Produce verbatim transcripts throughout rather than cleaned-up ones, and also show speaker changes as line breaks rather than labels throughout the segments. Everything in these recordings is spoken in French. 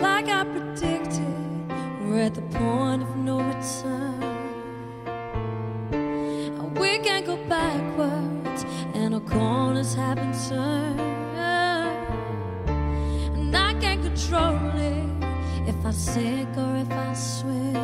like I predicted, we're at the point of no return. And we can't go backwards, and our corners have been turned. And I can't control it, if I sink or if I swim.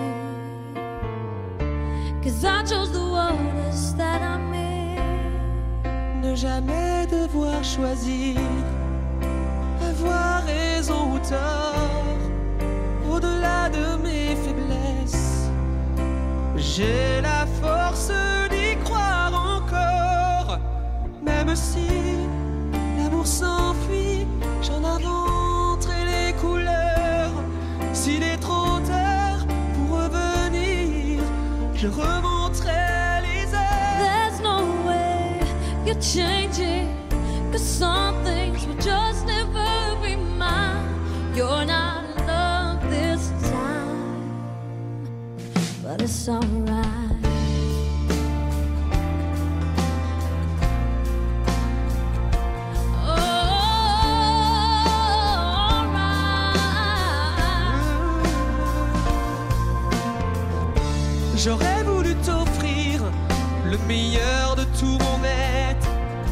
Cause I chose the waters that I'm in.
Ne jamais devoir choisir, avoir raison ou tort, au-delà de mes faiblesses, j'ai la force d'y croire encore. Même si l'amour s'enfuit, j'en inventerai les couleurs. S'il est trop tard pour revenir, je remonterai les heures.
There's no way you're changing, cause some things will just never be mine. You're not in love this time, but it's alright.
J'aurais voulu t'offrir le meilleur de tout mon être.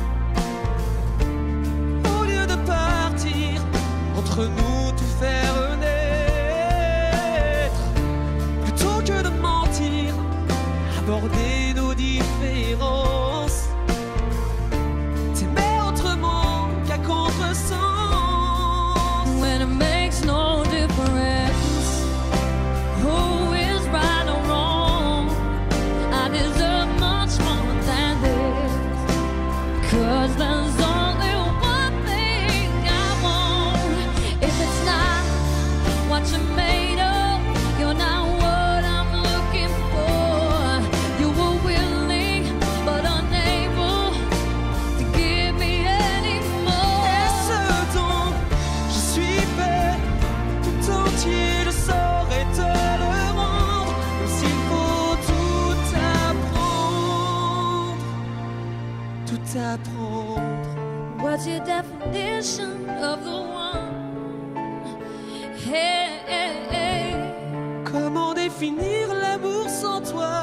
Au lieu de partir, entre nous tout faire naître. Plutôt que de mentir, aborder nos différences. T'aimer autrement qu'à contresens.
When it makes no difference who is right or wrong, I deserve much more than this. Cause there's only one thing I want. If it's not what you're made of, you're not what I'm looking for. You were willing but unable to give me any more.
Et ce dont je suis fait, tout entier, je saurais te le rendre. Mais s'il faut tout apprendre, tout apprendre.
What's your definition of the one? Hey, hey, hey.
Comment définir l'amour sans toi?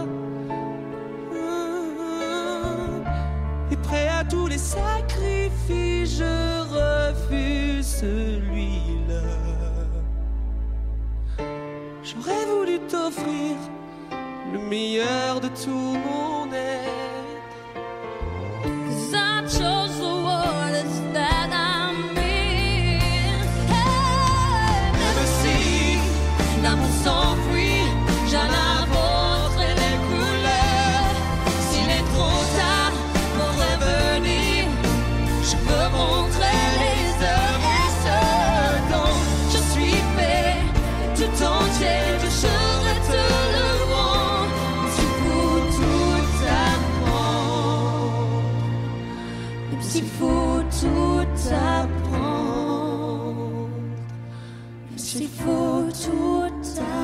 Et prêt à tous les sacrifices, je refuse celui-là. J'aurais voulu t'offrir le meilleur de tout mon être.
Cause I chose the waters that I'm in. Hey,
Même si
l'amour s'enfuit, j'en inventerai les couleurs. S'il est trop tard pour revenir, je me montrerai les heures. Et ce dont je suis fait, tout entier, je serai te le rendre. S'il faut tout apprendre, même s'il faut tout apprendre, même s'il faut tout apprendre.